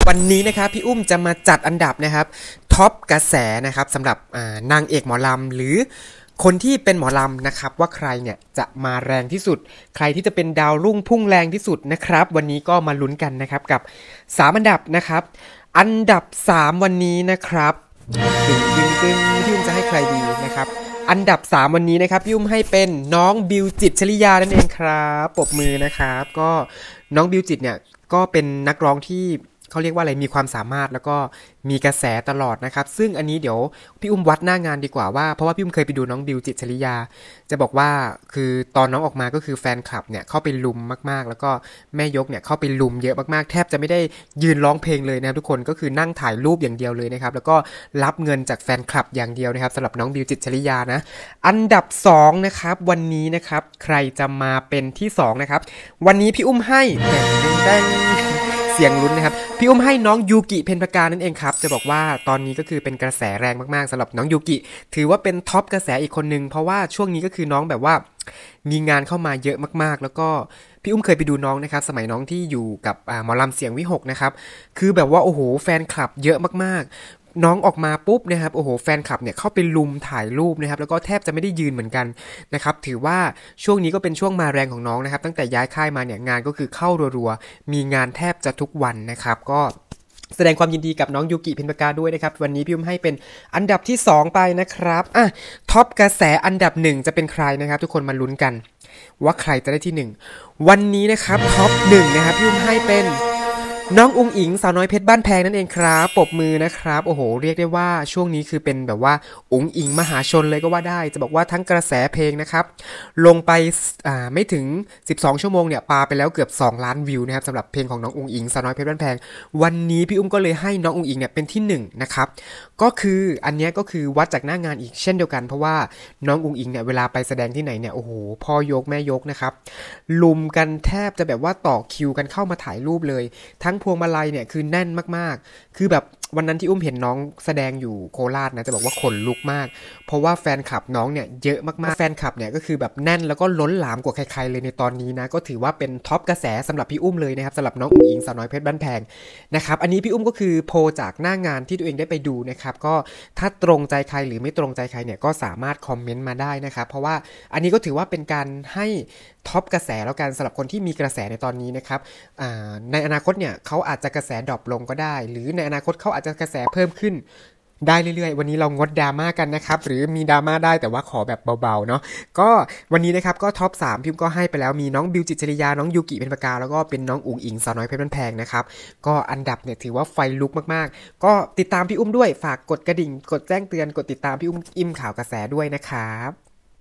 วันนี้นะครับพี่อุ้มจะมาจัดอันดับนะครับท็อปกระแสนะครับสำหรับนางเอกหมอลำหรือคนที่เป็นหมอลำนะครับว่าใครเนี่ยจะมาแรงที่สุดใครที่จะเป็นดาวรุ่งพุ่งแรงที่สุดนะครับวันนี้ก็มาลุ้นกันนะครับกับ3อันดับนะครับอันดับ3วันนี้นะครับตึงพี่อุ้มจะให้ใครดีนะครับอันดับ3วันนี้นะครับพี่อุ้มให้เป็นน้องบิวจิตรชลิยานั่นเองครับปรบมือนะครับก็น้องบิวจิตรเนี่ยก็เป็นนักร้องที่เขาเรียกว่าอะไรมีความสามารถแล้วก็มีกระแสตลอดนะครับซึ่งอันนี้เดี๋ยวพี่อุ้มวัดหน้างานดีกว่าว่าเพราะว่าพี่อุ้มเคยไปดูน้องบิวจิตรชลิยาจะบอกว่าคือตอนน้องออกมาก็คือแฟนคลับเนี่ยเข้าไปลุมมากๆแล้วก็แม่ยกเนี่ยเข้าไปลุมเยอะมากๆแทบจะไม่ได้ยืนร้องเพลงเลยนะครับทุกคนก็คือนั่งถ่ายรูปอย่างเดียวเลยนะครับแล้วก็รับเงินจากแฟนคลับอย่างเดียวนะครับสำหรับน้องบิวจิตรชลิยานะอันดับ2นะครับวันนี้นะครับใครจะมาเป็นที่2นะครับวันนี้พี่อุ้มให้แดงเสียงลุ้นนะครับพี่อุ้มให้น้องยูกิเพ็ญปการนั่นเองครับจะบอกว่าตอนนี้ก็คือเป็นกระแสแรงมากๆสำหรับน้องยูกิถือว่าเป็นท็อปกระแสอีกคนนึงเพราะว่าช่วงนี้ก็คือน้องแบบว่ามีงานเข้ามาเยอะมากๆแล้วก็พี่อุ้มเคยไปดูน้องนะครับสมัยน้องที่อยู่กับหมอลำเสียงวิหกนะครับคือแบบว่าโอ้โหแฟนคลับเยอะมากๆน้องออกมาปุ๊บนะครับโอ้โหแฟนคลับเนี่ยเข้าไปลุมถ่ายรูปนะครับแล้วก็แทบจะไม่ได้ยืนเหมือนกันนะครับถือว่าช่วงนี้ก็เป็นช่วงมาแรงของน้องนะครับตั้งแต่ย้ายค่ายมาเนี่ยงานก็คือเข้ารัวๆมีงานแทบจะทุกวันนะครับก็แสดงความยินดีกับน้องยูกิเพ็ญปการด้วยนะครับวันนี้พี่อุ้มให้เป็นอันดับที่2ไปนะครับท็อปกระแสอันดับ1จะเป็นใครนะครับทุกคนมาลุ้นกันว่าใครจะได้ที่1วันนี้นะครับท็อป1นะครับพี่อุ้มให้เป็นน้องอุ๋งอิงสาวน้อยเพชรบ้านแพงนั่นเองครับปรบมือนะครับโอ้โหเรียกได้ว่าช่วงนี้คือเป็นแบบว่าอุ๋งอิงมหาชนเลยก็ว่าได้จะบอกว่าทั้งกระแสเพลงนะครับลงไปไม่ถึง12ชั่วโมงเนี่ยปาไปแล้วเกือบ2ล้านวิวนะครับสำหรับเพลงของน้องอุ๋งอิงสาวน้อยเพชรบ้านแพงวันนี้พี่อุ้มก็เลยให้น้องอุ๋งอิงเนี่ยเป็นที่1นะครับก็คืออันนี้ก็คือวัดจากหน้างานอีกเช่นเดียวกันเพราะว่าน้องอุ๋งอิงเนี่ยเวลาไปแสดงที่ไหนเนี่ยโอ้โหพ่อยกแม่ยกนะครับลุมกันแทบจะแบบว่าต่อคิวกันเข้ามาถ่ายรูปเลยทั้งพวงมาลัยเนี่ยคือแน่นมากๆคือแบบวันนั้นที่อุ้มเห็นน้องแสดงอยู่โคราชนะจะบอกว่าขนลุกมากเพราะว่าแฟนคลับน้องเนี่ยเยอะมากๆแฟนคลับเนี่ยก็คือแบบแน่นแล้วก็ล้นหลามกว่าใครๆเลยในตอนนี้นะก็ถือว่าเป็นท็อปกระแสสำหรับพี่อุ้มเลยนะครับสำหรับน้องอุ๋งอิงสาวน้อยเพชรบ้านแพงนะครับอันนี้พี่อุ้มก็คือโพลจากหน้างานที่ตัวเองได้ไปดูนะครับก็ถ้าตรงใจใครหรือไม่ตรงใจใครเนี่ยก็สามารถคอมเมนต์มาได้นะครับเพราะว่าอันนี้ก็ถือว่าเป็นการให้ท็อปกระแสแล้วกันสำหรับคนที่มีกระแสในตอนนี้นะครับในอนาคตเนี่ยเขาอาจจะกระแสดรอปลงก็ได้หรือในอนาคตเขาอาจจะกระแสเพิ่มขึ้นได้เรื่อยๆวันนี้เรางดดราม่ากันนะครับหรือมีดราม่าได้แต่ว่าขอแบบเบาๆเนาะก็วันนี้นะครับก็ท็อป3พิมพ์ก็ให้ไปแล้วมีน้องบิวจิตรชลิยาน้องยูกิเพ็ญปการแล้วก็เป็นน้องอุ๋งอิงสาวน้อยเพชรบ้านแพงนะครับก็อันดับเนี่ยถือว่าไฟลุกมากๆก็ติดตามพี่อุ้มด้วยฝากกดกระดิ่งกดแจ้งเตือนกดติดตามพี่อุ้มข่าวกระแสด้วยนะครับ